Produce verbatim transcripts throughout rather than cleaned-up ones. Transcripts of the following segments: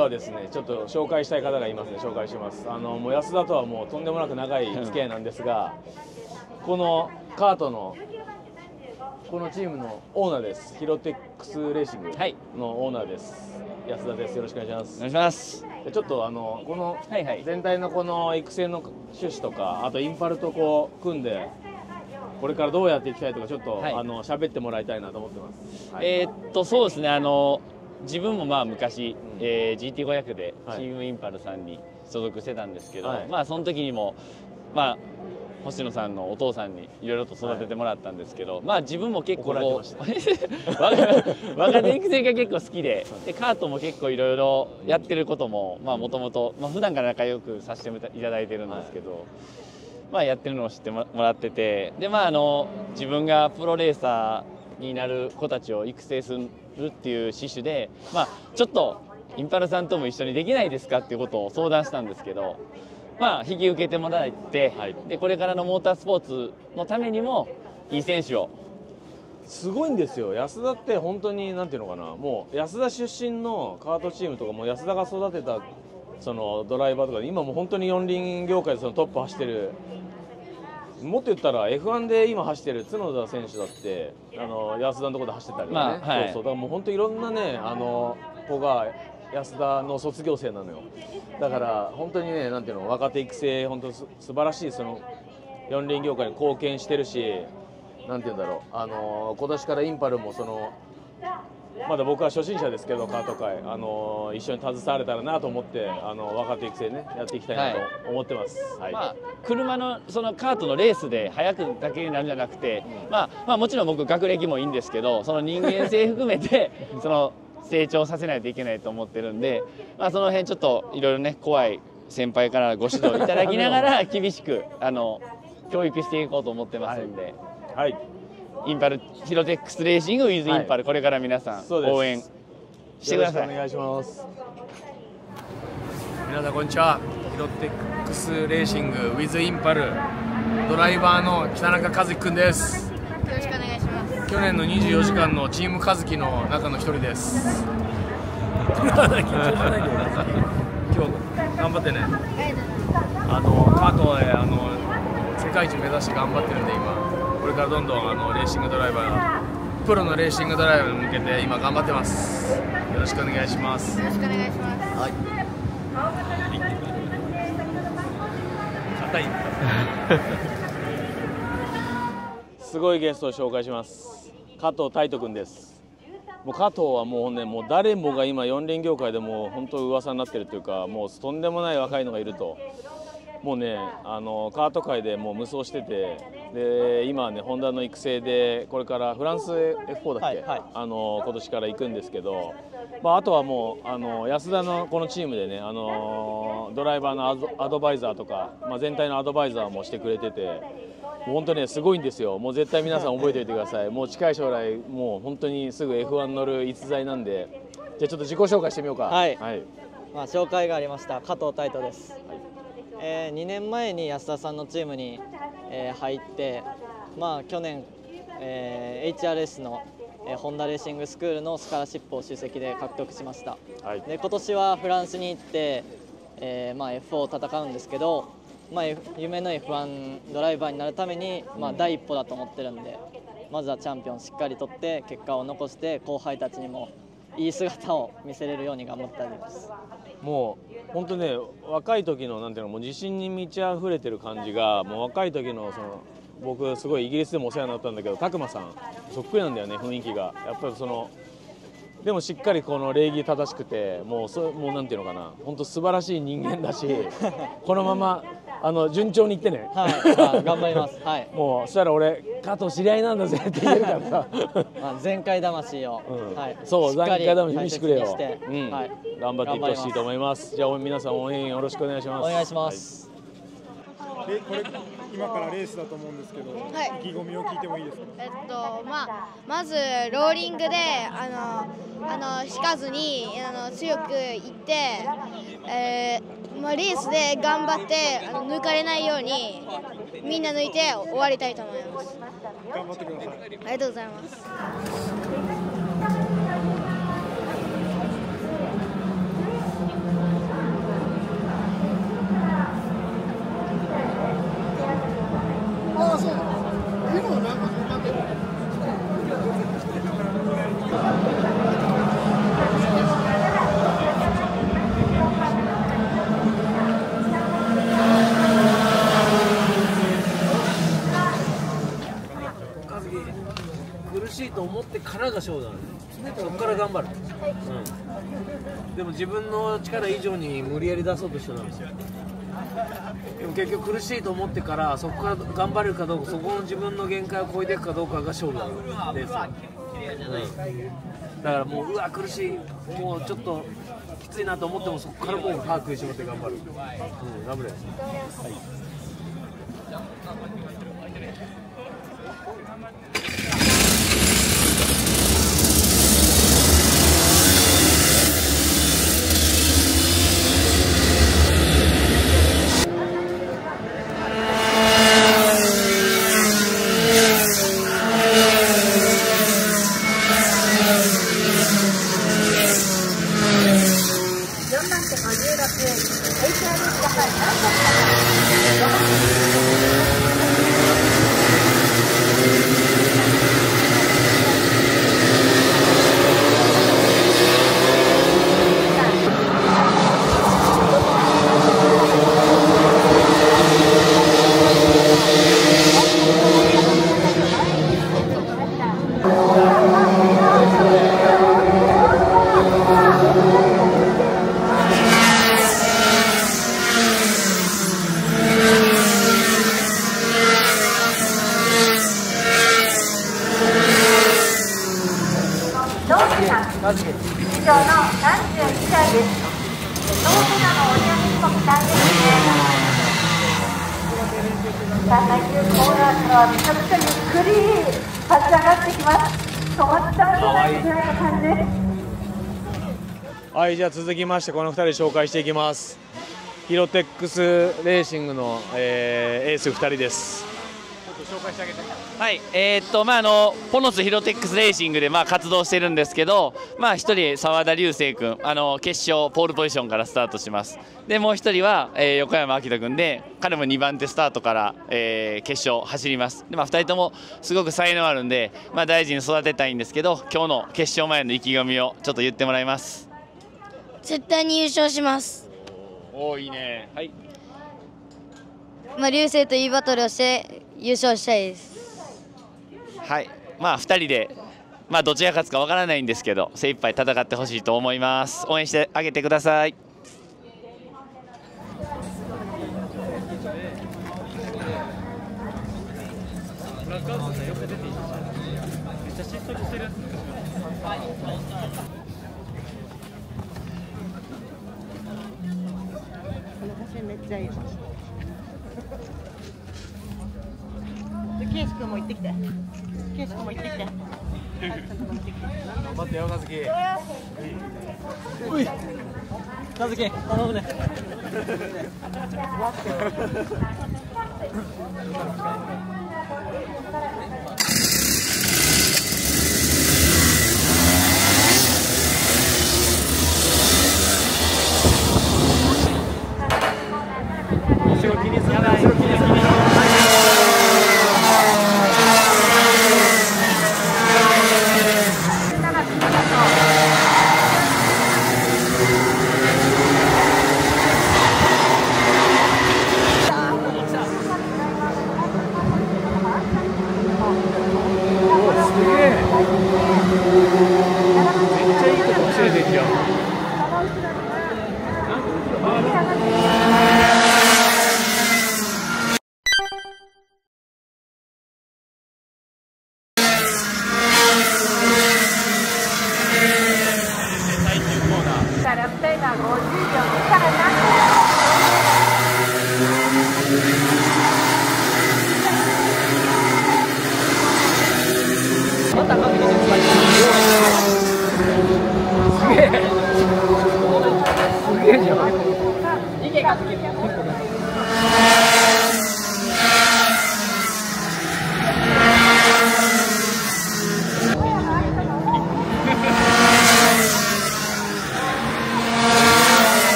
はですね、ちょっと紹介したい方がいますね。紹介します。あのもう安田とはもうとんでもなく長い付き合いなんですが、このカートのこのチームのオーナーです。ヒロテックスレーシングのオーナーです。安田です。よろしくお願いします。 お願いします。 ちょっとあのこの全体のこの育成の趣旨とか、あとインパルとこう組んでこれからどうやっていきたいとか、ちょっと、はい、あの喋ってもらいたいなと思ってます。はい、 えー、っとそうですね、あの自分もまあ昔、うん、えー、ジーティーごひゃく でチームインパルさんに所属してたんですけど、はい、まあその時にもまあ星野さんのお父さんにいろいろと育ててもらったんですけど、はい、まあ自分も結構こう若手育成が結構好きで、でカートも結構いろいろやってることもまあもともと普段から仲良くさせていただいてるんですけど、はい、まあやってるのを知ってもらってて、でまああの自分がプロレーサーになる子たちを育成するっていう趣旨で、まあちょっとインパルさんとも一緒にできないですかっていうことを相談したんですけど、まあ引き受けてもらって、はい、でこれからのモータースポーツのためにもいい選手を。 すごいんですよ、安田って本当になんていうのかな、もう安田出身のカートチームとかも安田が育てたそのドライバーとかで、今も本当に四輪業界でそのトップ走ってる、もっと言ったら エフワン で今走ってる角田選手だってあの安田のところで走ってたりとかね、まあはい、そうそうだからもう本当いろんなねあの子が安田の卒業生なのよ。だから本当にね、なんていうの、若手育成本当す素晴らしいその四輪業界に貢献してるし、なんていうんだろう、あの今年からインパルもそのまだ僕は初心者ですけどカート界、あの一緒に携われたらなと思って、あの若手育成ねやっていきたいなと思ってます。はい、 まあ、車のそのカートのレースで速くだけになるんじゃなくて、うん、まあまあもちろん僕学歴もいいんですけど、その人間性含めてその成長させないといけないと思ってるんで、まあ、その辺ちょっといろいろね怖い先輩からご指導いただきながら厳しくあの教育していこうと思ってますんで、 はい、はい、 インパルヒロテックスレーシング with インパル、はい、これから皆さん応援してください。 お願いします。皆さんこんにちは。ヒロテックスレーシング with インパルドライバーの北中和樹くんです。 よろしくお願いします。 去年のにじゅうよじかんのチーム和樹の中の一人です。今日頑張ってね。あのカートであの世界一目指して頑張ってるんで、今これからどんどんあのレーシングドライバー、プロのレーシングドライバーに向けて今頑張ってます。よろしくお願いします。 よろしくお願いします。 はい。硬い。すごいゲストを紹介します。加藤大斗君です。もう加藤はもうね、もう誰もが今四輪業界でもう本当噂になってるというか、もうとんでもない若いのがいると。もうね、あのカート界でもう無双してて、で今はねホンダの育成でこれからフランス エフフォー だっけ、はいはい、あの今年から行くんですけど、まあ、あとはもうあの安田のこのチームでね、あのドライバーのアド、アドバイザーとか、まあ、全体のアドバイザーもしてくれてて、もう本当にねすごいんですよ。もう絶対皆さん覚えておいてください。もう近い将来もう本当にすぐ エフワン 乗る逸材なんで、じゃあちょっと自己紹介してみようか。 はい、はい、まあ、紹介がありました加藤大斗です。はい、えー、にねんまえに安田さんのチームに、えー、入って、まあ、去年、えー、エイチアールエス の、えー、ホンダレーシングスクールのスカラシップを首席で獲得しました。はい、で今年はフランスに行って、えーまあ、エフフォー を戦うんですけど、まあ、夢の エフワン ドライバーになるために、まあ、第一歩だと思ってるんで、まずはチャンピオンしっかり取って結果を残して後輩たちにもいい姿を見せれるように頑張ってあります。 もう本当ね、若い時のなんていうの、もう自信に満ち溢れてる感じが、もう若い時のその僕すごいイギリスでもお世話になったんだけど、拓磨さんそっくりなんだよね、雰囲気が。やっぱりそのでもしっかりこの礼儀正しくて、もうそもうなんていうのかな、本当素晴らしい人間だしこのままあの順調にいってね。 はい、まあ、頑張ります。はい。 もうそしたら俺加藤知り合いなんだぜって言えるからさ。 まあ全開魂を、 うん、 はい。 そう全開魂見せてくれよ。 うん、はい。 頑張っていってほしいと思います。じゃあ皆さん応援よろしくお願いします。 お願いします。 はい、これ今からレースだと思うんですけど、はい、意気込みを聞いてもいいですか。 えっとまあまずローリングであのあの引かずにあの強くいって、えー、まあレースで頑張ってあの抜かれないようにみんな抜いて終わりたいと思います。 頑張ってください。 ありがとうございます。 と思ってからが勝負なの。そこから頑張る、うん、でも自分の力以上に無理やり出そうとしてたんですよ。でも結局苦しいと思ってからそこから頑張れるかどうか、そこの自分の限界を超えていくかどうかが勝負なのレースは、うん、だからもううわ苦しい、もうちょっときついなと思ってもそこからもう歯食いしばって頑張る、うん、頑張れ、はい以上のさんじゅうにだいです。同世代の追い上げにも期待ですね。さあ、最終コーナーからはめちゃくちゃゆっくり立ち上がってきます。止まっちゃうんじゃないぐらいの感じです。 はい、じゃあ続きましてこのふたり紹介していきます。ヒロテックスレーシングの、えー、エースふたりです。ちょっと紹介してあげて。 はい、えーっとまああのポノスヒロテックスレーシングでまあ活動してるんですけど、まあ一人澤田龍生君、あの決勝ポールポジションからスタートします。でもう一人は、えー、横山明人君で、彼もにばんてスタートから、えー、決勝走ります。でまあふたりともすごく才能あるんで、まあ大事に育てたいんですけど、今日の決勝前の意気込みをちょっと言ってもらいます。 絶対に優勝します。 おお、いいね。はい。 まあ流星といいバトルをして優勝したいです。 はい、まあふたりで、まあどちらが勝つかわからないんですけど、精一杯戦ってほしいと思います。応援してあげてください。 めっちゃいい。ケイシ君も行ってきて。ケイシ君も行ってきて。頑張ってよ、和樹。 おい、和樹、頼むね。 後ろ気にするな、後ろ気にするな。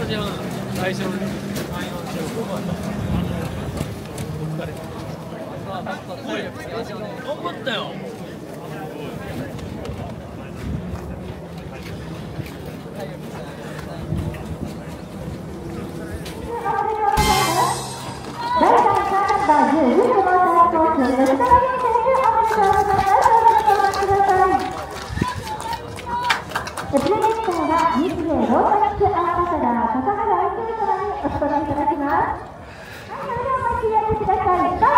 のじゃあ最初のさん、よん頑張ったよ。 プレゼンターが日米ロータックアンバサダー笠原愛生様にお務めいただきます。はい、それではお待ち上げください。さあ、できるか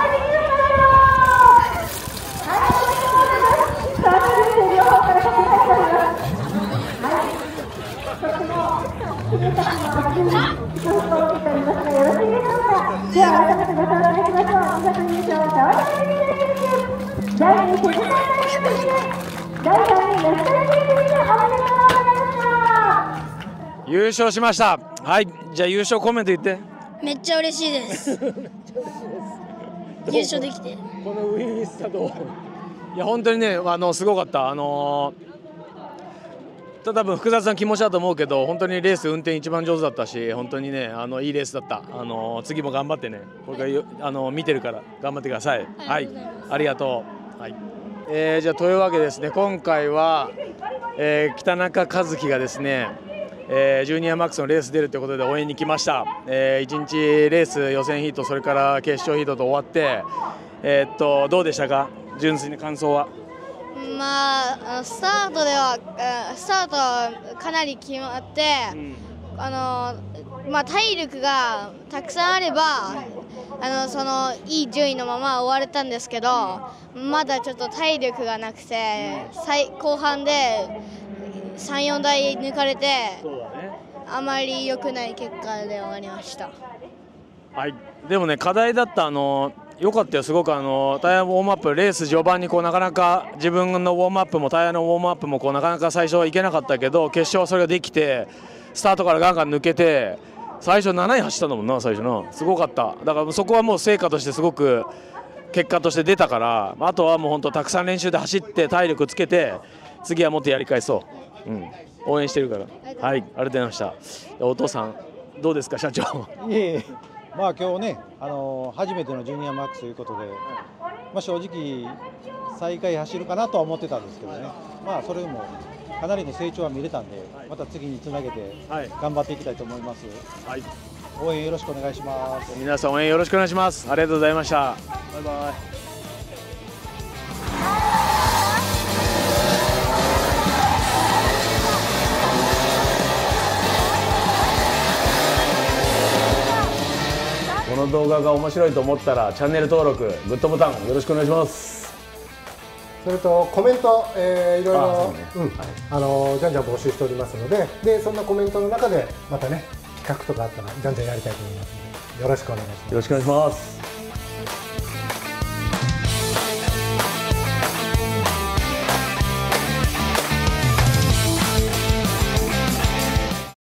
はい、おめでとうございます。さあ、両方からかけていただきます。はい、とても君たちの熱い自己紹介におりますが、よろしいでしょうか。では、改めてご紹介いただきましょう。にがつ優勝、川崎選手、だいに世界選手権、だいさんに安田選手、おめでとうございます。 優勝しました。はい、じゃあ優勝コメント言って。 めっちゃ嬉しいです優勝できて。 このウィンスタどう？いや本当にね、あのすごかった。あのー、多分複雑な気持ちだと思うけど、本当にレース運転一番上手だったし、本当にね、あのいいレースだった。あのー、次も頑張ってね。これからあのー、見てるから頑張ってください。はい、ありがとう。はい。えー、じゃあというわけですね、今回は、えー、北中和樹がですね、えー、ジュニアマックスのレース出るということで応援に来ました。えー、いちにちレース予選ヒート、それから決勝ヒートと終わって、えー、っとどうでしたか、純粋な感想は。 まあ、スタートではスタートはかなり決まって、うん、あのまあ、体力がたくさんあればあのそのいい順位のまま終われたんですけど、まだちょっと体力がなくて最後半でさん、よんだい抜かれて、そうだね、あまり良くない結果で終わりました。 はい、でもね、課題だったあの良かったよ、すごくあのタイヤウォームアップ、レース序盤にこうなかなか自分のウォームアップもタイヤのウォームアップもこうなかなか最初はいけなかったけど、決勝はそれができて、スタートからガンガン抜けて、最初なない走ったんだもんな、最初な、すごかった。だからそこはもう成果としてすごく結果として出たから、あとはもう本当たくさん練習で走って体力つけて、次はもっとやり返そう。うん、応援してるから。はい、ありがとうございました。お父さんどうですか、社長。 いえいえ、まあ今日ね、あの初めてのジュニアマックスということで、まあ正直最下位走るかなとは思ってたんですけどね。まあそれでもかなりの成長は見れたんで、また次につなげて頑張っていきたいと思います。はい、応援よろしくお願いします。 皆さん応援よろしくお願いします。ありがとうございました。バイバイ。この動画が面白いと思ったらチャンネル登録、グッドボタンよろしくお願いします。 それとコメント、えー、いろいろあのじゃんじゃん募集しておりますので、でそんなコメントの中でまたね企画とかあったらじゃんじゃんやりたいと思いますのでよろしくお願いします。 よろしくお願いします。